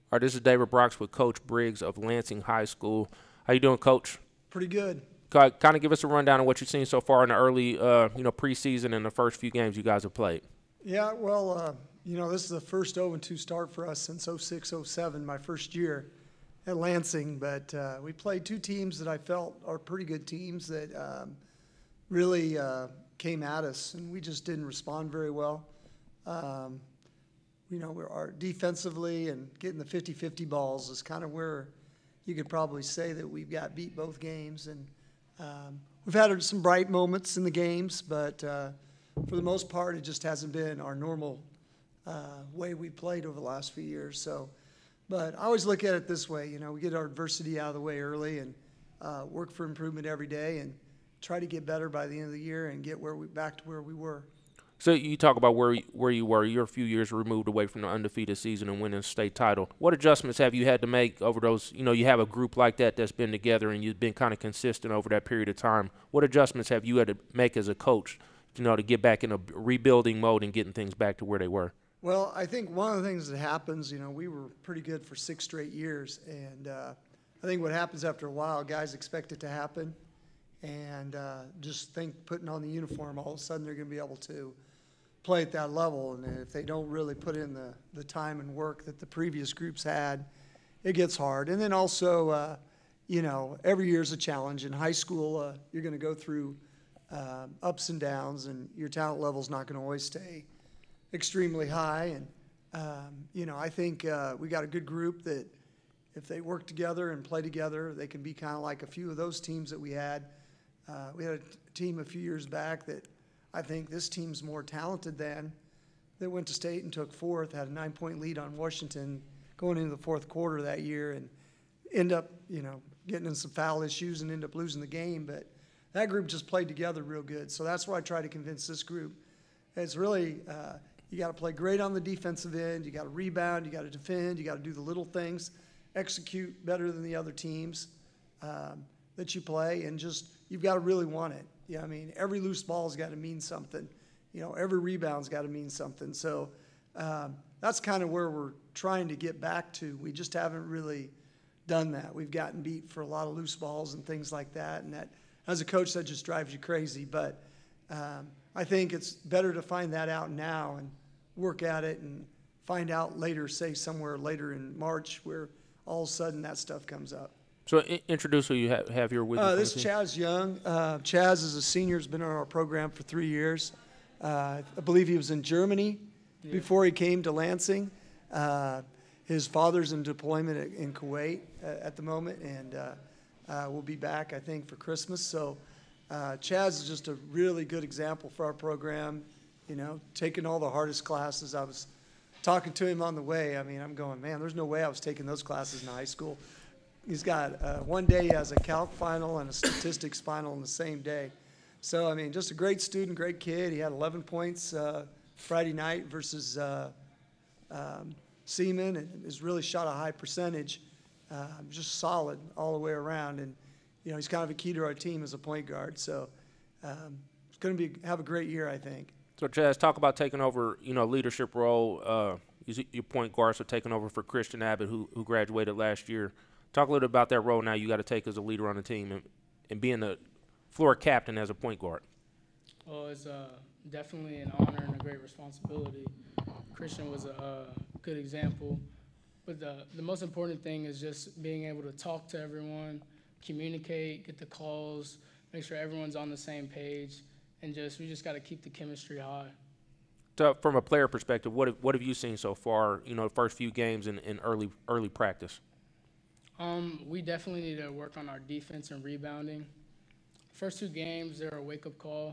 All right, this is David Brox with Coach Briggs of Lansing High School. How you doing, Coach? Pretty good. Kind of give us a rundown of what you've seen so far in the early, preseason and the first few games you guys have played. Yeah, well, this is the first 0-2 start for us since 06-07, my first year at Lansing. But we played two teams that I felt are pretty good teams that really came at us, and we just didn't respond very well. We're defensively and getting the 50-50 balls is kind of where you could probably say that we've got beat both games. And we've had some bright moments in the games, but for the most part, it just hasn't been our normal way we played over the last few years. But I always look at it this way, we get our adversity out of the way early and work for improvement every day and try to get better by the end of the year and get back to where we were. So you talk about where you were. You're a few years removed away from the undefeated season and winning a state title. What adjustments have you had to make over those? You have a group like that's been together and you've been kind of consistent over that period of time. What adjustments have you had to make as a coach, to get back in a rebuilding mode and getting things back to where they were? Well, I think one of the things that happens, we were pretty good for 6 straight years. And I think what happens after a while, guys expect it to happen and just think putting on the uniform, all of a sudden they're going to be able to play at that level, and if they don't really put in the time and work that the previous groups had, it gets hard. And then also, every year is a challenge. In high school, you're going to go through ups and downs, and your talent level is not going to always stay extremely high. And, I think we got a good group that if they work together and play together, they can be kind of like a few of those teams that we had. We had a team a few years back that I think this team's more talented than, that went to state and took fourth, had a 9-point lead on Washington going into the fourth quarter that year and end up, getting in some foul issues and end up losing the game. But that group just played together real good. So that's what I try to convince this group. It's really, you got to play great on the defensive end. You got to rebound. You got to defend. You got to do the little things, execute better than the other teams that you play, and just you've got to really want it. Yeah, every loose ball's got to mean something. Every rebound's got to mean something. So that's kind of where we're trying to get back to. We just haven't really done that. We've gotten beat for a lot of loose balls and things like that, and that, as a coach, that just drives you crazy. But I think it's better to find that out now and work at it and find out later, say somewhere later in March, where all of a sudden that stuff comes up. So introduce who you have here with you. This is Chaz Young. Chaz is a senior, has been on our program for 3 years. I believe he was in Germany before he came to Lansing. His father's in deployment in Kuwait at the moment, and will be back, I think, for Christmas. So Chaz is just a really good example for our program, taking all the hardest classes. I was talking to him on the way. I'm going, man, there's no way I was taking those classes in high school. He's got one day he has a calc final and a statistics final in the same day. So, just a great student, great kid. He had 11 points Friday night versus Seaman, and has really shot a high percentage. Just solid all the way around. And, he's kind of a key to our team as a point guard. So it's going to have a great year, I think. So, Chaz, talk about taking over, leadership role. Your point guard, so taking over for Christian Abbott, who graduated last year. Talk a little bit about that role now you got to take as a leader on the team and being the floor captain as a point guard. Well, it's definitely an honor and a great responsibility. Christian was a good example. But the most important thing is just being able to talk to everyone, communicate, get the calls, make sure everyone's on the same page, and we just got to keep the chemistry high. So from a player perspective, what have you seen so far, the first few games in early practice? We definitely need to work on our defense and rebounding. First 2 games, they're a wake-up call.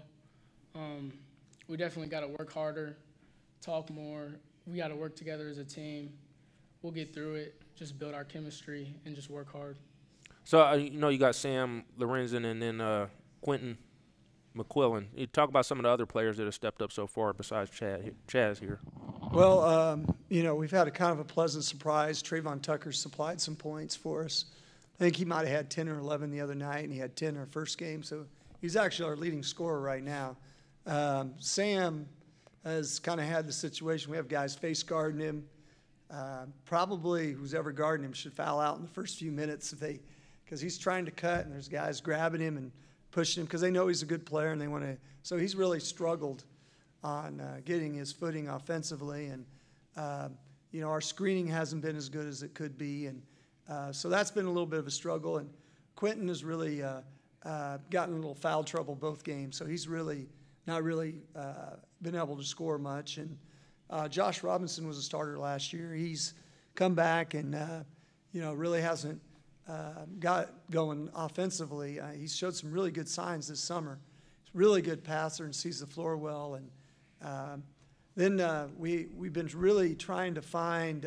We definitely got to work harder, talk more. We got to work together as a team. We'll get through it, just build our chemistry, and just work hard. So, you got Sam Lorenzen and then Quentin McQuillan. You talk about some of the other players that have stepped up so far besides Chaz here. Well, we've had a kind of a pleasant surprise. Trayvon Tucker supplied some points for us. I think he might have had 10 or 11 the other night, and he had 10 our first game. So he's actually our leading scorer right now. Sam has kind of had the situation. We have guys face guarding him. Probably who's ever guarding him should foul out in the first few minutes because he's trying to cut and there's guys grabbing him and pushing him because they know he's a good player and they want to. So he's really struggled on getting his footing offensively, and our screening hasn't been as good as it could be, and so that's been a little bit of a struggle. And Quentin has really gotten a little foul trouble both games, so he's really not really been able to score much. And Josh Robinson was a starter last year. He's come back and really hasn't got going offensively. He's showed some really good signs this summer. He's a really good passer and sees the floor well. And then we've been really trying to find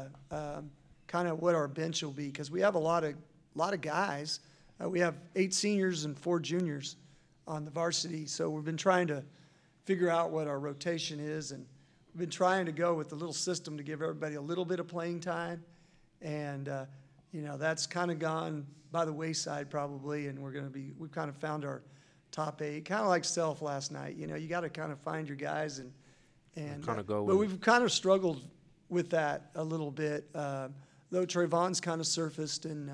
kind of what our bench will be because we have a lot of guys. We have 8 seniors and 4 juniors on the varsity, so we've been trying to figure out what our rotation is, and we've been trying to go with the little system to give everybody a little bit of playing time, and that's kind of gone by the wayside probably, and we've kind of found our top 8, kind of like Self last night. You got to kind of find your guys and kind of go. But we've kind of struggled with that a little bit, though Trayvon's kind of surfaced, and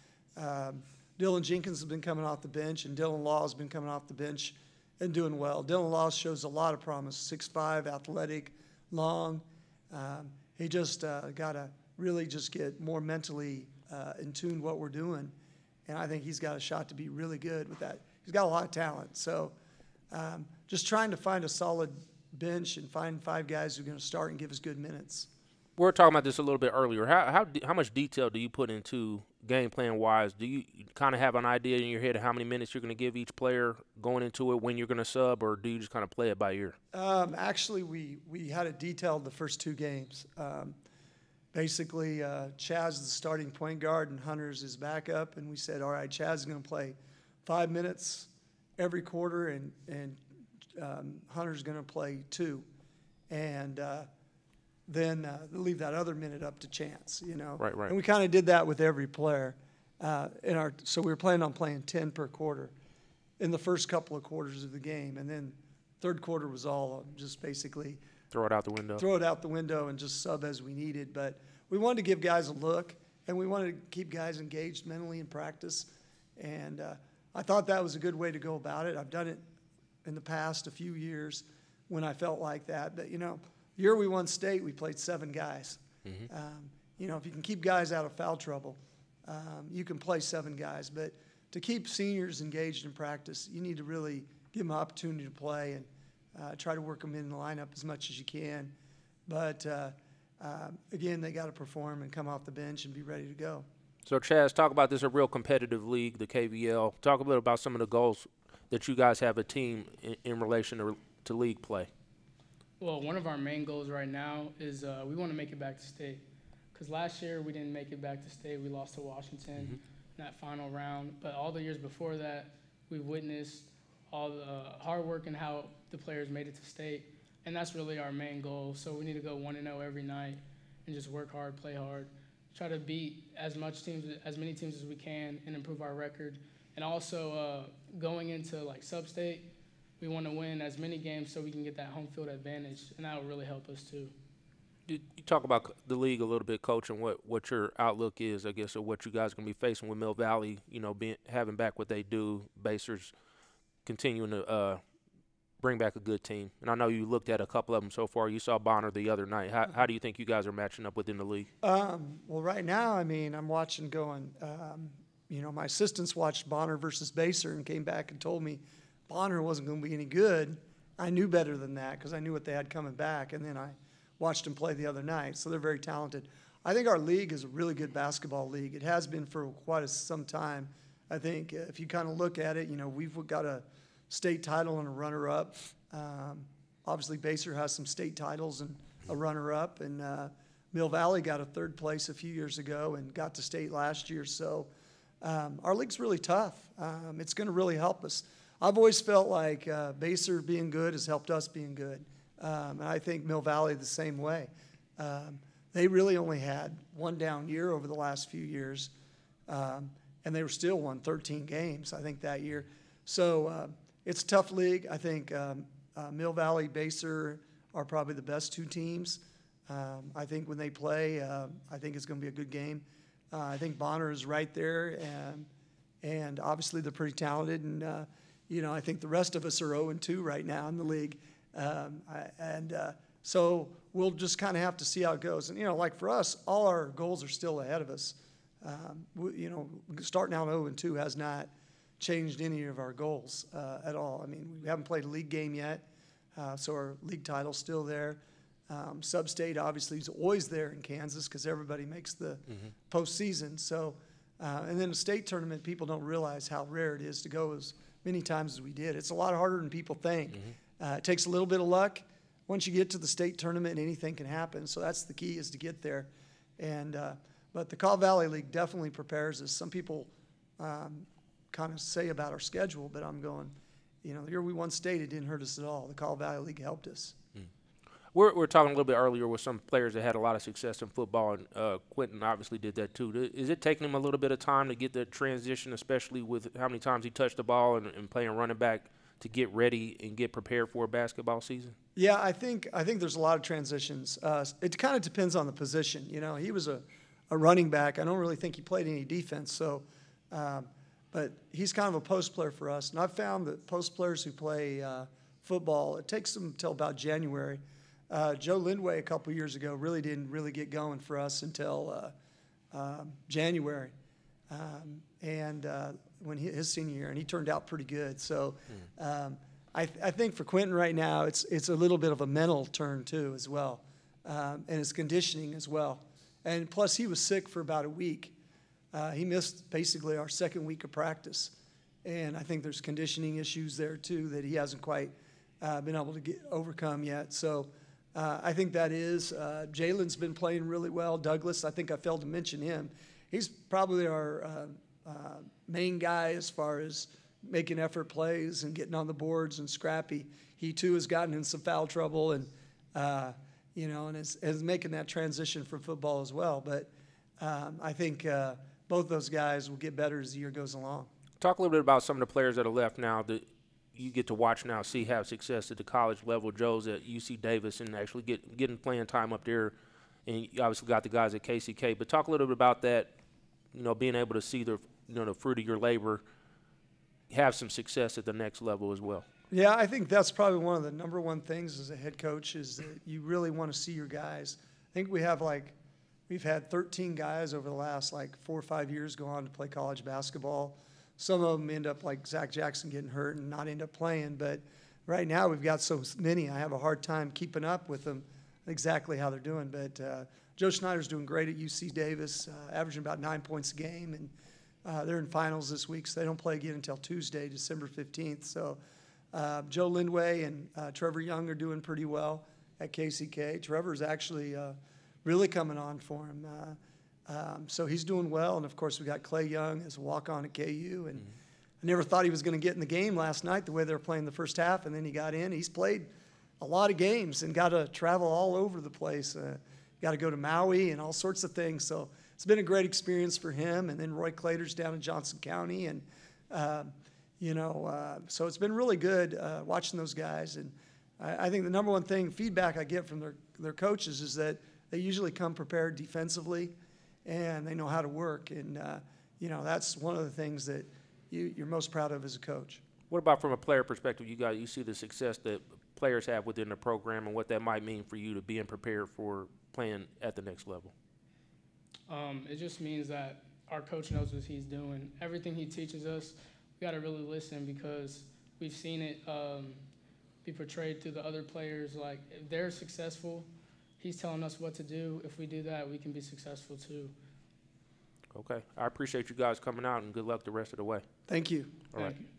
Dylan Jenkins has been coming off the bench, and Dylan Law has been coming off the bench and doing well. Dylan Law shows a lot of promise, 6'5", athletic, long. He just got to really just get more mentally in tune what we're doing, and I think he's got a shot to be really good with that. He's got a lot of talent. So just trying to find a solid bench and find 5 guys who are going to start and give us good minutes. We were talking about this a little bit earlier. How much detail do you put into game plan wise? Do you kind of have an idea in your head of how many minutes you're going to give each player going into it, when you're going to sub, or do you just kind of play it by ear? Actually, we had it detailed the first 2 games. Basically, Chaz is the starting point guard and Hunter's his backup, and we said, all right, Chaz is going to play 5 minutes every quarter, and Hunter's going to play 2, and then leave that other minute up to chance, Right. And we kind of did that with every player. So we were planning on playing 10 per quarter in the first couple of quarters of the game, and then third quarter was all just basically Throw it out the window. Throw it out the window and just sub as we needed. But we wanted to give guys a look, and we wanted to keep guys engaged mentally in practice. And I thought that was a good way to go about it. I've done it in the past a few years when I felt like that. But, the year we won state, we played 7 guys. Mm-hmm. If you can keep guys out of foul trouble, you can play 7 guys. But to keep seniors engaged in practice, you need to really give them an opportunity to play and try to work them in the lineup as much as you can. But, again, they got to perform and come off the bench and be ready to go. So, Chaz, talk about this, a real competitive league, the KVL. Talk a bit about some of the goals that you guys have a team in relation to league play. Well, one of our main goals right now is we want to make it back to state. Because last year we didn't make it back to state. We lost to Washington in that final round. But all the years before that, we witnessed all the hard work and how the players made it to state. And that's really our main goal. So we need to go 1-0 every night and just work hard, play hard, try to beat as many teams as we can and improve our record. And also going into like sub-state, we want to win as many games so we can get that home field advantage, and that will really help us too. You talk about the league a little bit, Coach, and what your outlook is, I guess, or what you guys are going to be facing with Mill Valley, having back what they do, Basers continuing to bring back a good team. And I know you looked at a couple of them so far. You saw Bonner the other night. How do you think you guys are matching up within the league? Well, right now, I'm watching going, my assistants watched Bonner versus Baser and came back and told me Bonner wasn't going to be any good. I knew better than that because I knew what they had coming back, and then I watched them play the other night. So they're very talented. I think our league is a really good basketball league. It has been for quite some time. I think if you kind of look at it, we've got a state title and a runner-up. Obviously, Baser has some state titles and a runner-up, and Mill Valley got a 3rd place a few years ago and got to state last year. So our league's really tough. It's going to really help us. I've always felt like Baser being good has helped us being good. And I think Mill Valley the same way. They really only had one down year over the last few years, and they were still won 13 games, I think, that year. So it's a tough league. I think Mill Valley, Baser are probably the best 2 teams. I think when they play, I think it's going to be a good game. I think Bonner is right there, and obviously they're pretty talented. And I think the rest of us are 0-2 right now in the league, so we'll just kind of have to see how it goes. And like for us, all our goals are still ahead of us. Starting out 0-2 has not changed any of our goals at all. I mean, we haven't played a league game yet, so our league title's still there. Sub-state obviously is always there in Kansas because everybody makes the postseason. So, and then the state tournament, people don't realize how rare it is to go as many times as we did. It's a lot harder than people think. It takes a little bit of luck. Once you get to the state tournament, anything can happen. So that's the key, is to get there. And but the Call Valley League definitely prepares us. Some people kind of say about our schedule, but I'm going, the year we won state, it didn't hurt us at all. The Call Valley League helped us. We're talking a little bit earlier with some players that had a lot of success in football, and Quentin obviously did that too. Is it taking him a little bit of time to get the transition, especially with how many times he touched the ball and playing running back, to get ready and get prepared for a basketball season? Yeah, I think there's a lot of transitions. It kind of depends on the position. He was a running back. I don't really think he played any defense, so but he's kind of a post player for us. And I've found that post players who play football, it takes them until about January. Joe Lindway a couple years ago didn't really get going for us until January, and when his senior year, and he turned out pretty good. So I think for Quentin right now, it's a little bit of a mental turn too as well, and it's conditioning as well. And plus, he was sick for about a week. He missed basically our second week of practice, and I think there's conditioning issues there too that he hasn't quite been able to overcome yet. So. I think that is. Jalen's been playing really well. Douglas, I think I failed to mention him. He's probably our main guy as far as making effort plays and getting on the boards and scrappy. He, too, has gotten in some foul trouble and is making that transition from football as well. But I think both those guys will get better as the year goes along. Talk a little bit about some of the players that are left now that you get to watch now, see have success at the college level. Joe's at UC Davis and actually getting playing time up there, and you obviously got the guys at KCK. But talk a little bit about that, being able to see the fruit of your labor, have some success at the next level as well. Yeah, I think that's probably one of the number one things as a head coach is that you really want to see your guys. I think we've had 13 guys over the last 4 or 5 years go on to play college basketball. Some of them end up like Zach Jackson getting hurt and not end up playing. But right now we've got so many, I have a hard time keeping up with them exactly how they're doing. But Joe Schneider's doing great at UC Davis, averaging about 9 points a game. And they're in finals this week, so they don't play again until Tuesday, December 15th. So Joe Lindway and Trevor Young are doing pretty well at KCK. Trevor's actually really coming on for him. So he's doing well, and of course we got Clay Young as a walk-on at KU, and I never thought he was going to get in the game last night the way they were playing the first half, and then he got in. He's played a lot of games and got to travel all over the place. Got to go to Maui and all sorts of things. So it's been a great experience for him. And then Roy Clater's down in Johnson County, and so it's been really good watching those guys. And I think the number one feedback I get from their coaches is that they usually come prepared defensively, and they know how to work. And, that's one of the things that you're most proud of as a coach. What about from a player perspective? You see the success that players have within the program and what that might mean for you to being prepared for playing at the next level? It just means that our coach knows what he's doing. Everything he teaches us, we got to really listen because we've seen it be portrayed to the other players. Like, if they're successful, he's telling us what to do. If we do that, we can be successful too. Okay. I appreciate you guys coming out, and good luck the rest of the way. Thank you. All right. Thank you.